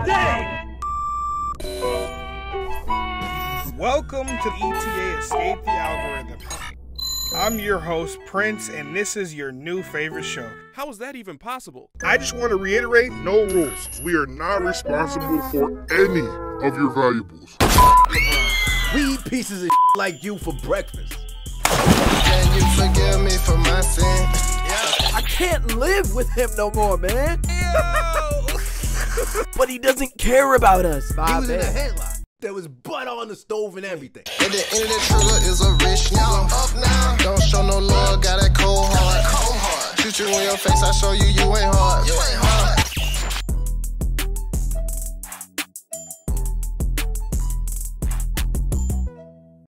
day! Welcome to ETA Escape the Algorithm. I'm your host, Prince, and this is your new favorite show. How is that even possible? I just want to reiterate, no rules. We are not responsible for any of your valuables. We eat pieces of like you for breakfast. Can you forgive me for my sin? I can't live with him no more, man. But he doesn't care about us. He was in a headlock. There was butter on the stove and everything. At the end of the trigger is a rich nigga. Up now. Don't show no love, got that cold heart. Shoot you in your face, I show you ain't hard.